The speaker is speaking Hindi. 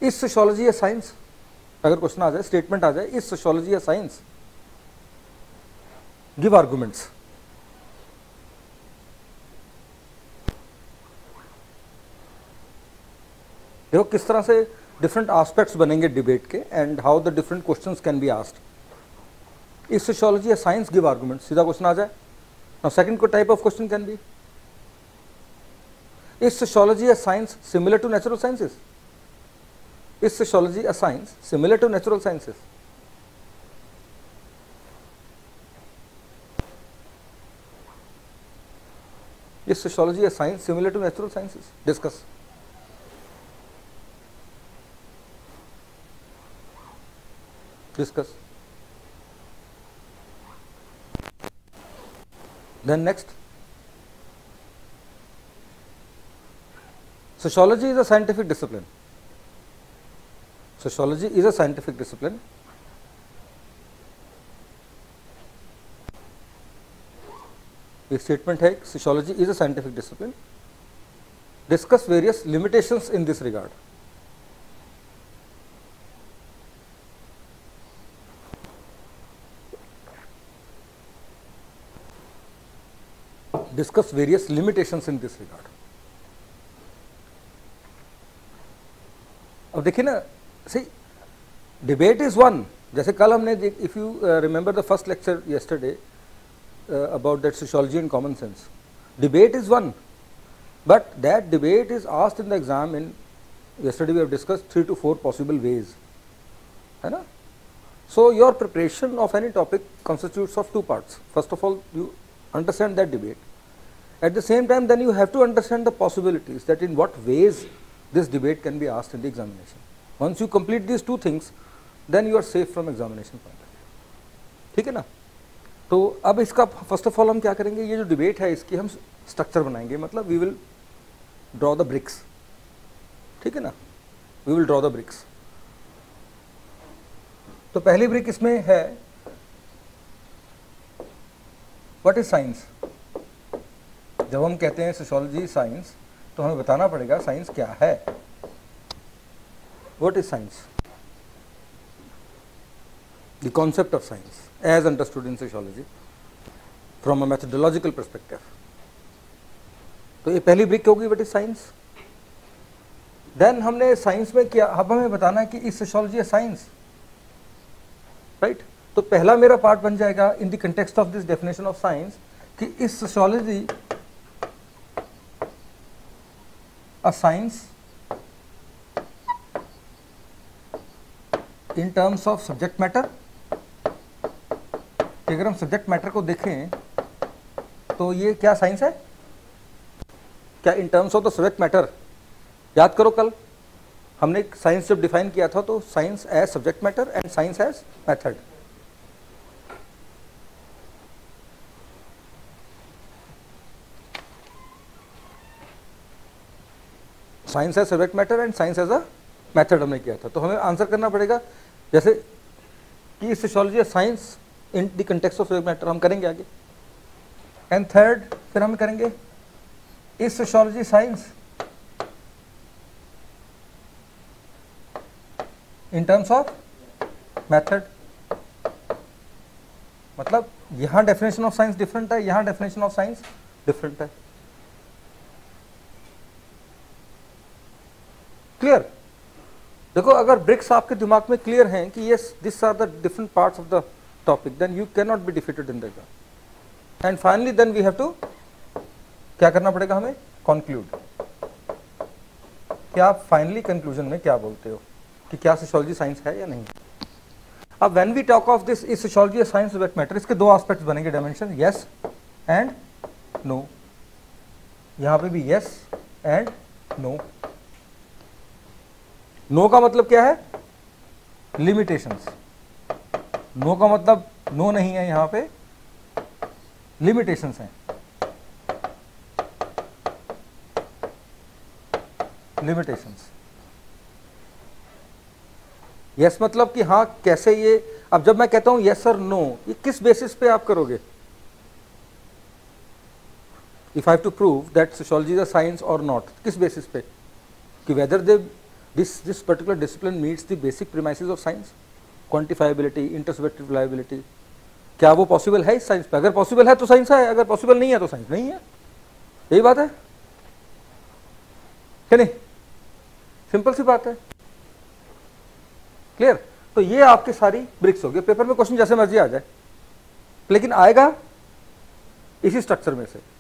Is sociology a science? अगर क्वेश्चन आ जाए, स्टेटमेंट आ जाए, is sociology a science? Give arguments. देखो किस तरह से डिफरेंट एस्पेक्ट्स बनेंगे डिबेट के and how the different questions can be asked. Is sociology a science? Give arguments, सीधा क्वेश्चन आ जाए। नाउ सेकंड को type of question can be, is sociology a science similar to natural sciences? Is sociology a science similar to natural sciences? Is sociology a science similar to natural sciences? Discuss. Discuss. Then next, sociology is a scientific discipline. Sociology is a scientific discipline. एक statement है, sociology is a scientific discipline. Discuss various limitations in this regard. Discuss various limitations in this regard. अब देखिए ना, see, debate is one. जैसे कल हमने, if you remember the first lecture yesterday about that sociology and common sense, debate is one, but that debate is asked in the exam in, yesterday we have discussed 3 to 4 possible ways, है ना? So your preparation of any topic constitutes of 2 parts. First of all, you understand that debate. At the same time, then you have to understand the possibilities, that in what ways this debate can be asked in the examination. Once you complete these 2 things, then you are safe from examination point of view. ठीक है ना? तो अब इसका फर्स्ट ऑफ ऑल हम क्या करेंगे, ये जो डिबेट है इसकी हम स्ट्रक्चर बनाएंगे, मतलब we will draw the bricks. ठीक है ना? We will draw the bricks. तो पहली ब्रिक इसमें है, व्हाट इज साइंस? जब हम कहते हैं सोशियोलॉजी साइंस, तो हमें बताना पड़ेगा साइंस क्या है। What is science? The concept of science as understood in sociology from a methodological perspective. तो ये पहली ब्रिक होगी, व्हाट इज साइंस। देन हमने साइंस में क्या, अब हमें बताना है कि is sociology a science, right. तो पहला मेरा पार्ट बन जाएगा in the context of this definition of science कि is sociology a science in terms of subject matter। अगर हम सब्जेक्ट मैटर को देखें तो ये क्या साइंस है? क्या in terms of the subject matter? याद करो कल हमने साइंस जब डिफाइन किया था, तो science as subject matter and science as method. Science as subject matter and science as a method हमने किया था। तो हमें आंसर करना पड़ेगा जैसे कि sociology science in the context of subject matter, हम करेंगे आगे। एंड थर्ड फिर हम करेंगे is sociology science in terms of method. मतलब यहां डेफिनेशन ऑफ साइंस डिफरेंट है, यहां डेफिनेशन ऑफ साइंस डिफरेंट है। क्लियर? देखो अगर ब्रिक्स आपके दिमाग में क्लियर हैं कि yes this are the different parts of the topic, then you can not be defeated in the exam. And finally then we have to, क्या करना पड़ेगा हमें? कंक्लूड। क्या आप फाइनली कंक्लूजन में क्या बोलते हो कि क्या सोशियोलॉजी साइंस है या नहीं? अब when we talk of this is sociology science subject matter, इसके 2 एस्पेक्ट्स बनेंगे, डायमेंशन यस एंड नो। यहां पे भी यस एंड नो। नो का मतलब क्या है? लिमिटेशंस। नो का मतलब नो नहीं है, यहां पे लिमिटेशंस हैं। लिमिटेशंस। यस मतलब कि हाँ कैसे ये, अब जब मैं कहता हूं यस और नो, ये किस बेसिस पे आप करोगे? If I have to prove that sociology is a science और नॉट, किस बेसिस पे? कि whether this particular discipline meets the basic premises of science, quantifiability, intersubjective reliability. क्या वो पॉसिबल है इस साइंस पे? अगर पॉसिबल है तो साइंस है, अगर पॉसिबल नहीं है तो साइंस नहीं है। यही बात है क्या नहीं? सिंपल सी बात है, क्लियर? तो ये आपकी सारी ब्रिक्स हो गई। पेपर में क्वेश्चन जैसे मर्जी आ जाए, लेकिन आएगा इसी स्ट्रक्चर में से।